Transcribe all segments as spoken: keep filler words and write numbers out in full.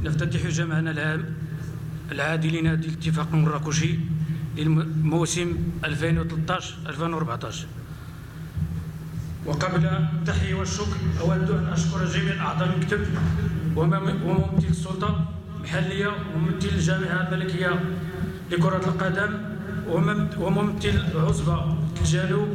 نفتتح جمعنا العام العادي لنادي الاتفاق المراكشي للموسم ألفين وثلاثة عشر ألفين وأربعة عشر. وقبل التحية والشكر أود أن أشكر جميع أعضاء المكتب وممثل السلطة المحلية وممثل الجامعة الملكية لكرة القدم وممثل عصبة الجالو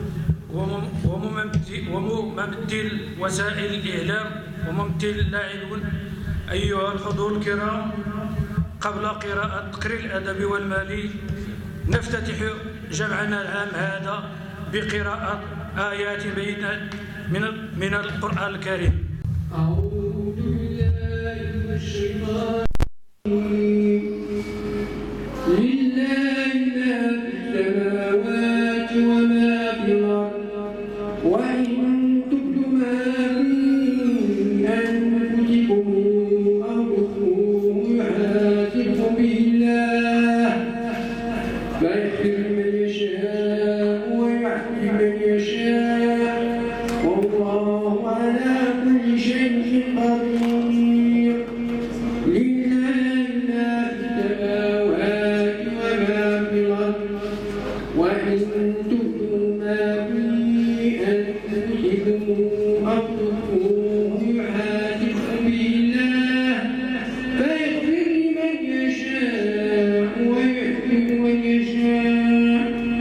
وممثل وسائل الإعلام وممثل اللاعبون. أيها الحضور الكرام، قبل قراءة التقرير الأدبي والمالي نفتتح جمعنا العام هذا بقراءة آيات بينات من من القرآن الكريم. أعوذ بالله من الشيطان لله ما في السماوات وما في الأرض وإن تبدوا ما في أنفسكم أو تخفوه يحاسبكم به الله فيغفر من يشاء ويعفو من يشاء والله على كل شيء قدير. لله ما في السماوات وما في الأرض وإن تبدوا ما في أنفسكم أو تخفوه يحاسبكم به الله فيغفر لمن يشاء ويعفو من يشاء.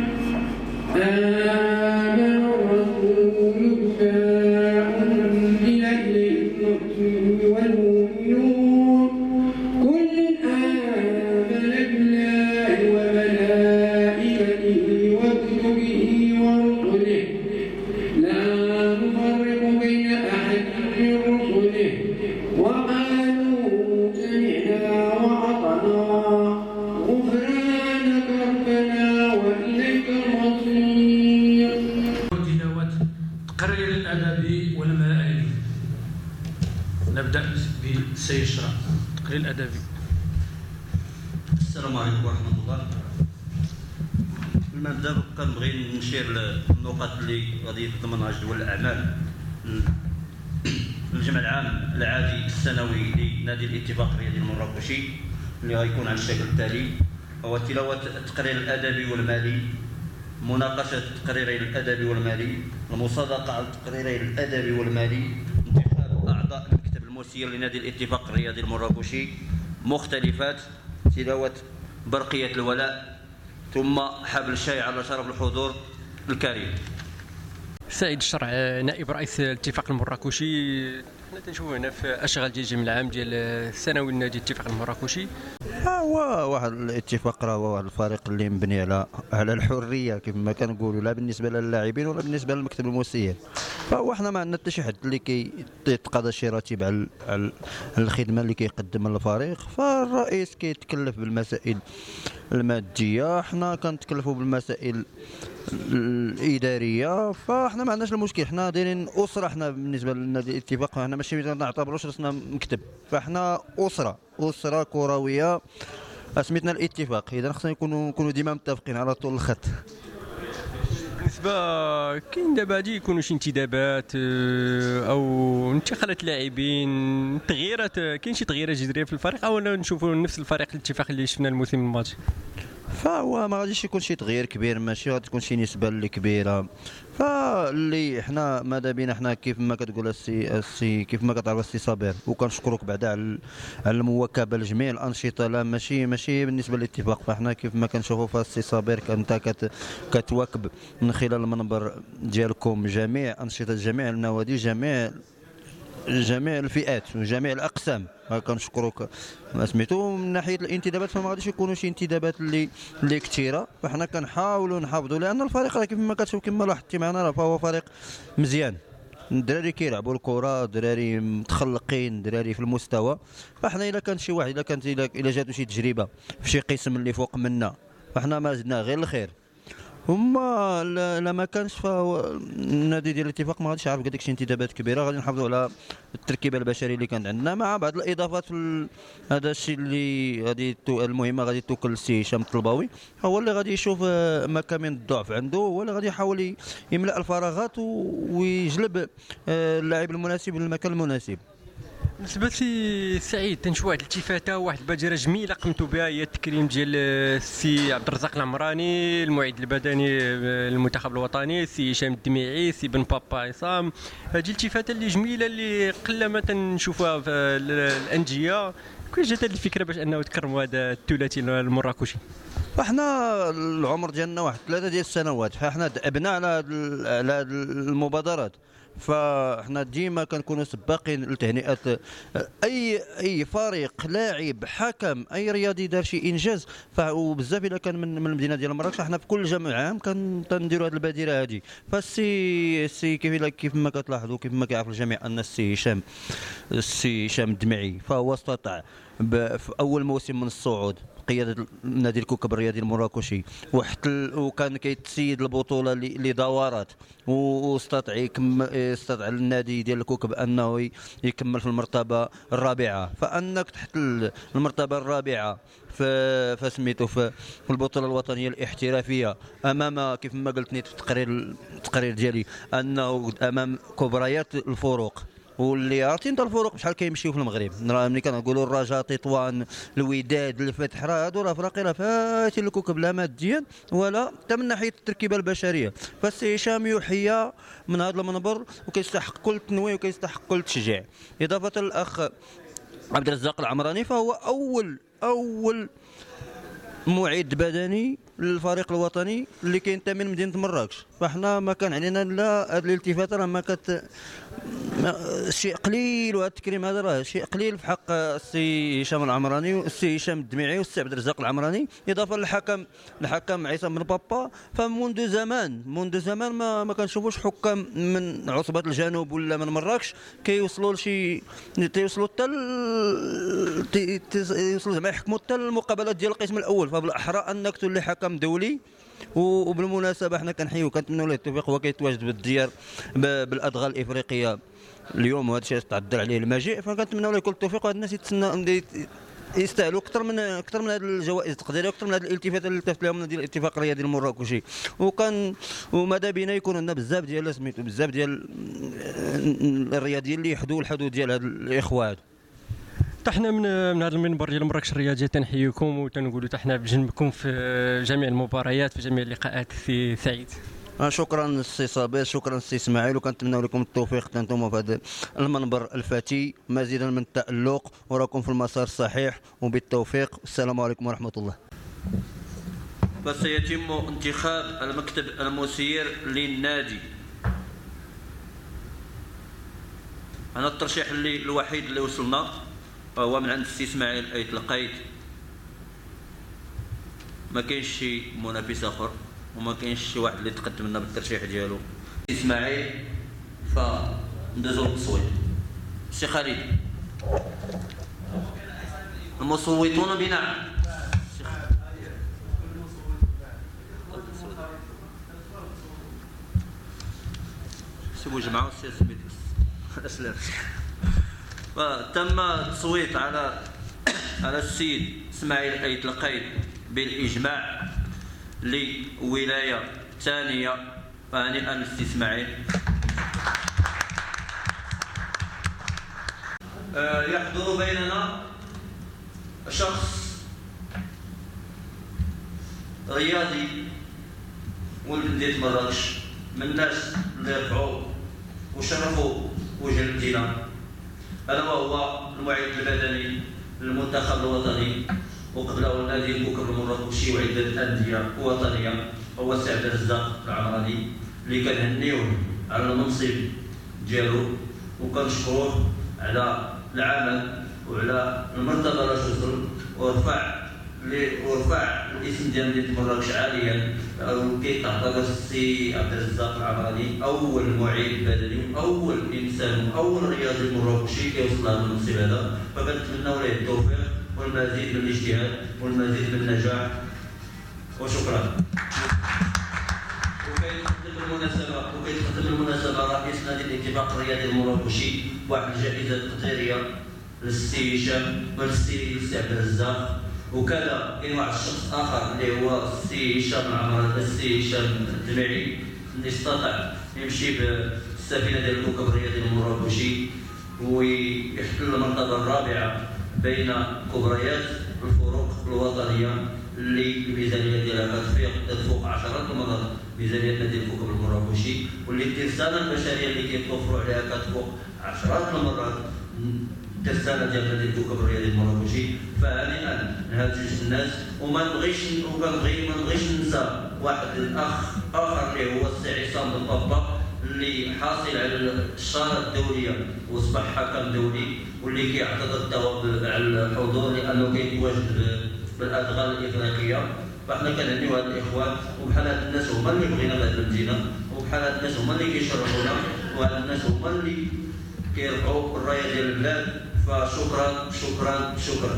آمن الرسول بما أنزل إليه والمؤمنون كل آمن بالله وملائكته وكتبه ورسله لا نفرق بين أحد من رسله وقالوا سمعنا وأطعنا غفرانك ربنا وإليك المصير. تلاوة التقرير الأدبي والمالي. نبدأ بالسيد الشرع. التقرير الأدبي. السلام عليكم ورحمة الله. المبدأ كنبغي نشير النقط اللي غادي تضمنها جدول الأعمال الجمع العام العادي السنوي لنادي الاتفاق الرياضي المراكشي اللي غيكون على الشكل التالي: هو تلاوة التقرير الأدبي والمالي، مناقشة التقريرين الأدبي والمالي، المصادقة على التقريرين الأدبي والمالي، انتخاب أعضاء المكتب المسير لنادي الاتفاق الرياضي المراكشي، مختلفات، تلاوة برقية الولاء، ثم حبل الشاي على شرف الحضور الكريم. سيد الشرع نائب رئيس الاتفاق المراكشي، حنا تنشوفوا هنا في اشغال ديال الجمع العام ديال السنوي لنادي الاتفاق المراكشي. هو واحد الاتفاق راه هو واحد الفريق اللي مبني على على الحريه كيف ما كنقولوا، لا بالنسبه للاعبين ولا بالنسبه للمكتب المسير. فهو حنا ما عندنا حتى شي حد اللي كيتقاضى شي راتب على على الخدمه اللي كيقدمها الفريق. فالرئيس كيتكلف بالمسائل الماديه، حنا كنتكلفوا بالمسائل الاداريه. فاحنا ما عندناش المشكل، حنا دايرين اسره. حنا بالنسبه للنادي الاتفاق حنا ماشي ما نعتبروش راسنا مكتب، فاحنا اسره اسره كرويه سميتنا الاتفاق. اذا خصنا نكونوا نكونوا ديما متفقين على طول الخط. بالنسبه كاين دابا غادي يكونوا شي انتدابات او انتقالات لاعبين، تغييرات، كاين شي تغييرات جذريه في الفريق او نشوفوا نفس الفريق الاتفاق اللي شفنا الموسم الماضي؟ فهو ما غاديش يكون شي تغيير كبير، ماشي غادي تكون شي نسبه اللي كبيره. فاللي حنا ماذا بينا حنا كيف ما كتقول السي السي كيف ما كتعرف السي صابر، وكنشكرك بعدا على المواكبه لجميع الانشطه. لا ماشي ماشي بالنسبه للاتفاق، فاحنا كيف ما كنشوفوا في السي صابر كنت كت كتواكب من خلال المنبر ديالكم جميع انشطه جميع النوادي جميع جميع الفئات وجميع الاقسام. كنشكروك ما سميتو. من ناحيه الانتدابات فما غاديش يكونوا شي انتدابات اللي اللي كثيره، فاحنا كنحاولوا نحافظوا، لان الفريق راه كيف ما كتشوف كما لاحظتي معنا راه فهو فريق مزيان. الدراري كيلعبوا الكره، دراري متخلقين، دراري في المستوى. فاحنا الا كان شي واحد الا كانت الا جاتو شي تجربه في شي قسم اللي فوق منا، فاحنا ما زدنا غير الخير. هما لا ما كانش النادي ديال الاتفاق ما غاديش يعرف قال لك شي انتدابات كبيره. غادي نحافظوا على التركيبه البشريه اللي كانت عندنا مع بعض الاضافات. هذا الشيء اللي غادي المهمه غادي توكل السي هشام الطلباوي، هو اللي غادي يشوف مكان من الضعف عنده، هو اللي غادي يحاول يملا الفراغات ويجلب اللاعب المناسب للمكان المناسب. بالنسبه لي سعيد تنشوف واحد الالتفاته واحد البادره جميله قمتوا بها هي التكريم ديال السي عبد الرزاق العمراني المعد البدني المنتخب الوطني، السي هشام الدميعي، السي بن بابا عصام. هذه الالتفاته اللي جميله اللي قلما تنشوفها في الانديه. كيفاش جات هذه الفكره باش انه تكرموا هذا الثلاثي المراكشي؟ فاحنا العمر ديالنا واحد ثلاثه ديال السنوات، فاحنا دأبنا على هاد على هاد المبادرات، فاحنا ديما كنكونوا سباقين لتهنئه اي اي فريق لاعب حكم اي رياضي دار شي انجاز. وبزاف الا كان من, من المدينه ديال مراكش، احنا في كل جمع عام كنديروا هذه البادره هذه. فالسي السي كيف كيف ما كتلاحظوا كيف ما كيعرف الجميع ان السي هشام السي هشام الدمعي فهو استطاع في اول موسم من الصعود قياده نادي الكوكب الرياضي المراكشي، وحتى وكان كيتسيد البطوله اللي دورات، واستطاع يكمل استطاع النادي ديال الكوكب انه يكمل في المرتبه الرابعه. فانك تحت المرتبه الرابعه في فسميتو في البطوله الوطنيه الاحترافيه امام كيف ما قلت في التقرير التقرير ديالي انه امام كبريات الفروق، واللي عرفتي انت الفروق بشحال كيمشيو في المغرب. ملي كنقولوا الرجاء، تطوان، الوداد، الفتح، راه هادو راه فرق راه فاتين الكوكب لا ماديا ولا حتى من ناحيه التركيبه البشريه. فالسي هشام يحيى من هذا المنبر وكيستحق كل التنويه وكيستحق كل التشجيع. اضافه للاخ عبد الرزاق العمراني فهو اول اول معد بدني للفريق الوطني اللي كينتمي من مدينه مراكش. فاحنا ما كان علينا لا هذه الالتفاته، راه ما كت شيء قليل، وهذا التكريم هذا راه شيء قليل في حق السي هشام العمراني والسي هشام الدميعي والسي عبد الرزاق العمراني. اضافه للحكم الحكم عصام بن بابا، فمنذ زمان منذ زمان ما ما كنشوفوش حكام من عصبه الجنوب ولا من مراكش كيوصلوا لشي تيوصلوا حتى يوصلوا زعما يحكموا حتى المقابلات ديال القسم الاول. فبالاحرى انك تولي حكم دولي. وبالمناسبه حنا كنحيو كنتمنوا له التوفيق وهو كيتواجد بالديار بالادغال الافريقيه اليوم، وهذا الشيء تعذر عليه المجيء. فكنتمنوا له كل التوفيق، وهاد الناس يتسنى يستاهلوا اكثر من اكثر من هذه الجوائز التقديريه واكثر من هذه الالتفاته اللي التفت لهم ديال الاتفاق الرياضي المراكشي. وكان وماذا بينا يكون عندنا بزاف ديال سميتو بزاف ديال الرياضيين اللي يحدوا الحدود ديال هاد الاخوه هادو. حنا من من هذا المنبر ديال مراكش الرياضيه تنحييكم وتنقولوا حنا بجنبكم في جميع المباريات في جميع اللقاءات. سي سعيد. شكرا السي صابر، شكرا السي اسماعيل، وكنتمنوا لكم التوفيق انتم في هذا المنبر الفتي، مزيدا من التألق، وراكم في المسار الصحيح وبالتوفيق. السلام عليكم ورحمه الله. وسيتم انتخاب المكتب المسير للنادي. انا الترشيح اللي الوحيد اللي وصلنا هو من عند السي اسماعيل ايت القيد. ما كاينش شي منافس اخر وما كاينش شي واحد اللي تقدم لنا بالترشيح ديالو. اسماعيل فندوزو للتصويت. السي خالد. المصوتون بنعم. سيبوا جمعوا السي سميت اسلام. تم التصويت على على السيد اسماعيل ايت القيد بالاجماع لولايه ثانيه. فهنيئا للسي اسماعيل. يحضر بيننا شخص رياضي ولد مدينه مراكش، من الناس اللي رفعوا وشرفوا وجه المدينه. هذا هو المعد البدني للمنتخب الوطني وقبله النادي الكوكب المراكشي وعده انديه وطنيه، هو السي عبد الرزاق العمراني، اللي كنهنيوه على المنصب ديالو وكنشكروه على العمل وعلى المرتبه اللي وصل ورفع ورفع الاسم ديال مدينه مراكش عاليا. كيتعتبر السي عبد الرزاق العمراني اول معيد بدني واول انسان واول رياضي مراكشي كيوصل لهذا المنصب هذا. فكنتمنوا له التوفيق والمزيد من الاجتهاد والمزيد من النجاح وشكرا. وكيتقدم بالمناسبه وكيتقدم بالمناسبه رئيس نادي الاتفاق الرياضي المراكشي واحد الجائزه تقديريه للسي هشام وللسي عبد الرزاق. وكذا كاين واحد الشخص اخر اللي هو السي هشام العمراني السي هشام الدميعي اللي استطاع يمشي بالسفينه ديال الكوكب الرياضي المراكشي ويحتل المرتبة الرابعة بين كبريات الفروق الوطنية اللي الميزانية ديالها كتفوق عشرات المرات ميزانية نادي الكوكب المراكشي، واللي الترسانة البشرية اللي كيتوفروا عليها كتفوق عشرات المرات الترسانة ديال نادي الكوكب الرياضي المراكشي. فهنيئا لهاد جوج الناس. وما نبغيش وكنبغي ما نبغيش ننسى واحد الاخ اخر اللي هو السي عصام بن بابا اللي حاصل على الشارة الدولية واصبح حكم دولي، واللي كيعتذر توا على الحضور لانه كيتواجد بالادغال الافريقيه. فاحنا كنهنيو هاد الاخوان، وبحال هاد الناس هما اللي بغينا بهاد المدينه، وبحال هاد الناس هما اللي كيشرفونا، وهاد الناس هما اللي كيرفعوا الرايه ديال البلاد. فشكرا شكرا شكرا.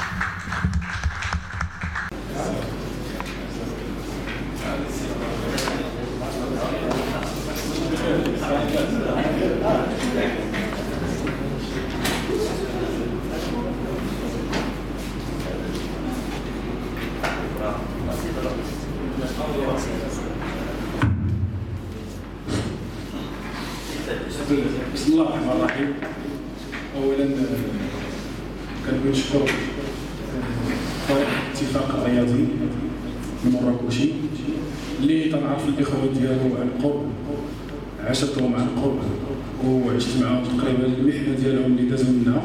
بسم الله الرحمن الرحيم. اولا كنبغي نشكر فريق الاتفاق الرياضي المراكشي اللي تنعرف الاخوه ديالو عن قرب، عشرتهم عن قرب وعشت معاهم تقريبا المحنه ديالهم اللي دازوا منها،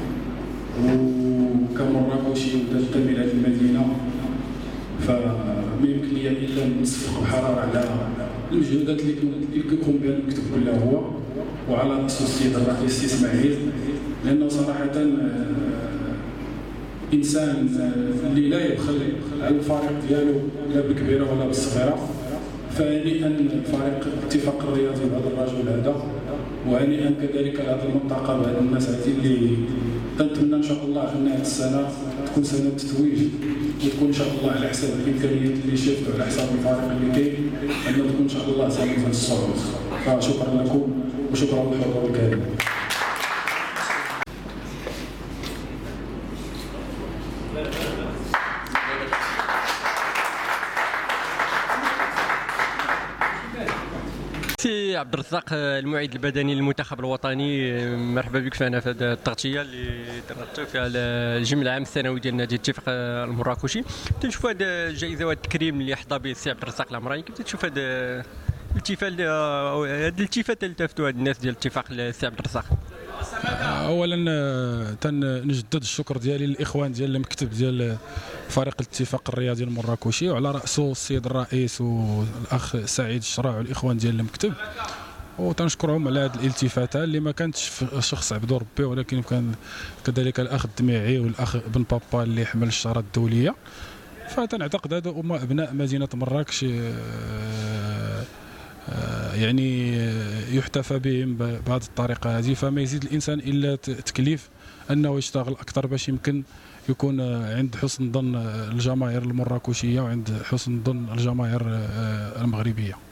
وكمراكشي وتنتمي لهذه المدينه فما يمكن لي الا نصفق بحراره على المجهودات اللي كيقوم بها المكتب كله هو، وعلى راسو السيد الرئيس اسماعيل، لانه صراحه انسان اللي لا يبخل على الفريق ديالو لا بالكبيره ولا بالصغيره. فهنيئا فريق الاتفاق الرياضي بهذا الرجل هذا، وهنيئا كذلك لهذه المنطقه بهذا الناس هذه اللي تنتمنى ان شاء الله ان هذه السنه تكون سنه تتويج، وتكون ان شاء الله على حساب الامكانيات اللي شفتوا على حساب الفريق اللي كاين، انه تكون ان شاء الله سنه الصعود. فشكرا لكم وشكرا للحضور الكريم. سي عبد الرزاق المعيد البدني للمنتخب الوطني، مرحبا بك فينا في هذه التغطيه اللي درتو فيها الجمع العام السنوي ديال نادي الاتفاق المراكشي. تنشوف هذه الجائزه وهذا التكريم اللي حظى به السي عبد الرزاق العمراني، كيف تشوف هذا الالتفات هذه الالتفات اللي التفتوا هاد الناس ديال الاتفاق السي عبد الرزاق؟ اولا تنجدد الشكر ديالي للاخوان ديال المكتب ديال فريق الاتفاق الرياضي المراكشي، وعلى راسه السيد الرئيس والاخ سعيد الشراع والاخوان ديال المكتب، وتنشكرهم على هذه الالتفاته اللي ما كانتش في شخص عبدو ربي، ولكن كان كذلك الاخ الدميعي والاخ بن بابا اللي حمل الشاره الدوليه. فتنعتقد هذا هما ابناء مدينه مراكش يعني يحتفى بهم بهذه الطريقه هذه. فما يزيد الانسان الا تكليف انه يشتغل اكثر باش يمكن يكون عند حسن ظن الجماهير المراكشيه وعند حسن ظن الجماهير المغربيه.